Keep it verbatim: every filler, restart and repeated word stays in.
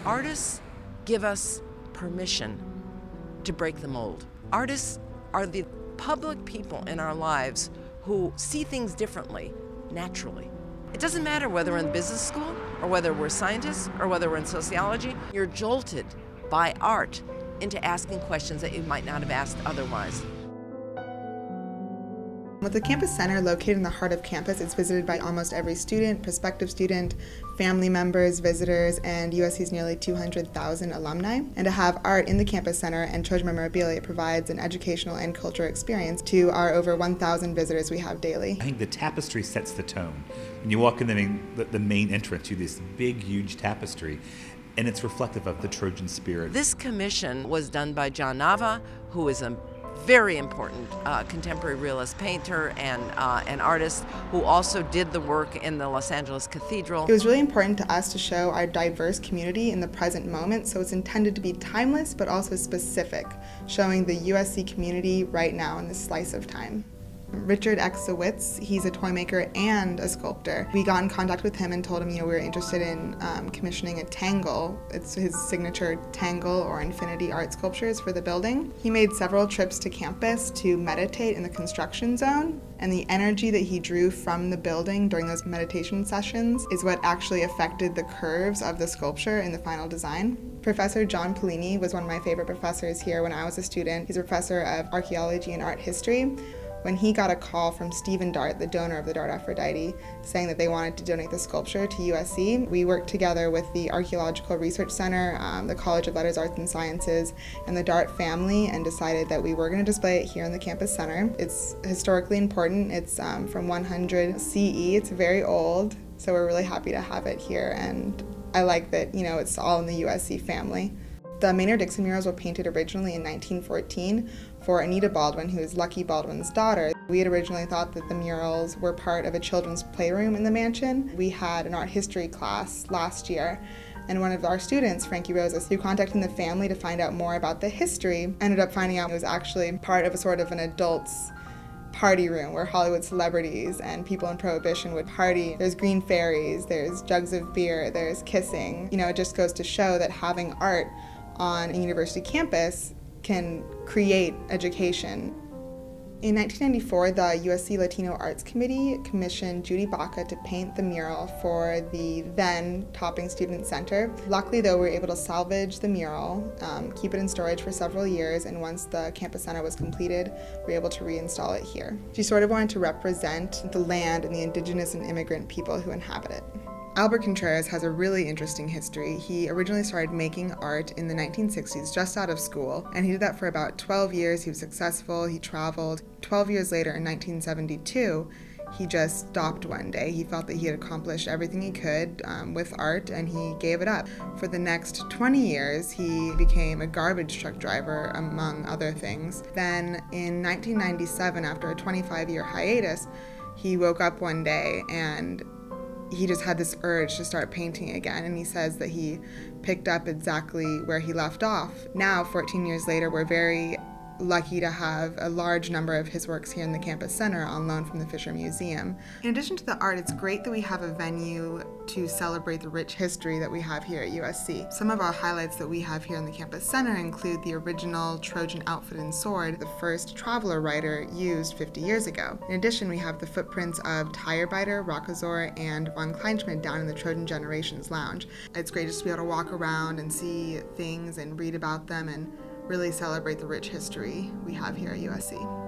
Artists give us permission to break the mold. Artists are the public people in our lives who see things differently, naturally. It doesn't matter whether we're in business school or whether we're scientists or whether we're in sociology. You're jolted by art into asking questions that you might not have asked otherwise. With the Campus Center located in the heart of campus, it's visited by almost every student, prospective student, family members, visitors, and U S C's nearly two hundred thousand alumni. And to have art in the Campus Center and Trojan memorabilia provides an educational and cultural experience to our over one thousand visitors we have daily. I think the tapestry sets the tone. When you walk in the main, the, the main entrance to this big, huge tapestry, and it's reflective of the Trojan spirit. This commission was done by John Nava, who is a very important uh, contemporary realist painter and uh, an artist who also did the work in the Los Angeles Cathedral. It was really important to us to show our diverse community in the present moment, so it's intended to be timeless but also specific, showing the U S C community right now in this slice of time. Richard X. Zawitz, he's a toy maker and a sculptor. We got in contact with him and told him, you know, we were interested in um, commissioning a Tangle. It's his signature Tangle or infinity art sculptures for the building. He made several trips to campus to meditate in the construction zone, and the energy that he drew from the building during those meditation sessions is what actually affected the curves of the sculpture in the final design. Professor John Polini was one of my favorite professors here when I was a student. He's a professor of archaeology and art history. When he got a call from Stephen Dart, the donor of the Dart Aphrodite, saying that they wanted to donate the sculpture to U S C, we worked together with the Archaeological Research Center, um, the College of Letters, Arts and Sciences, and the Dart family, and decided that we were going to display it here in the Campus Center. It's historically important. It's um, from one hundred C E. It's very old, so we're really happy to have it here, and I like that, you know, it's all in the U S C family. The Maynard Dixon murals were painted originally in nineteen fourteen for Anita Baldwin, who is Lucky Baldwin's daughter. We had originally thought that the murals were part of a children's playroom in the mansion. We had an art history class last year, and one of our students, Frankie Rosas, through contacting the family to find out more about the history, ended up finding out it was actually part of a sort of an adult's party room where Hollywood celebrities and people in Prohibition would party. There's green fairies, there's jugs of beer, there's kissing. You know, it just goes to show that having art on a university campus can create education. In nineteen ninety-four, the U S C Latino Arts Committee commissioned Judy Baca to paint the mural for the then Topping Student Center. Luckily, though, we were able to salvage the mural, um, keep it in storage for several years, and once the Campus Center was completed, we were able to reinstall it here. She sort of wanted to represent the land and the indigenous and immigrant people who inhabit it. Albert Contreras has a really interesting history. He originally started making art in the nineteen sixties, just out of school, and he did that for about twelve years. He was successful, he traveled. twelve years later, in nineteen seventy-two, he just stopped one day. He felt that he had accomplished everything he could um, with art, and he gave it up. For the next twenty years, he became a garbage truck driver, among other things. Then, in nineteen ninety-seven, after a twenty-five year hiatus, he woke up one day and he just had this urge to start painting again, and he says that he picked up exactly where he left off. Now, fourteen years later, we're very lucky to have a large number of his works here in the Campus Center on loan from the Fisher Museum. In addition to the art, it's great that we have a venue to celebrate the rich history that we have here at U S C. Some of our highlights that we have here in the Campus Center include the original Trojan outfit and sword the first traveler writer used fifty years ago. In addition, we have the footprints of Tirebiter, Rockasaur, and von Kleinschmidt down in the Trojan Generations Lounge. It's great just to be able to walk around and see things and read about them and really celebrate the rich history we have here at U S C.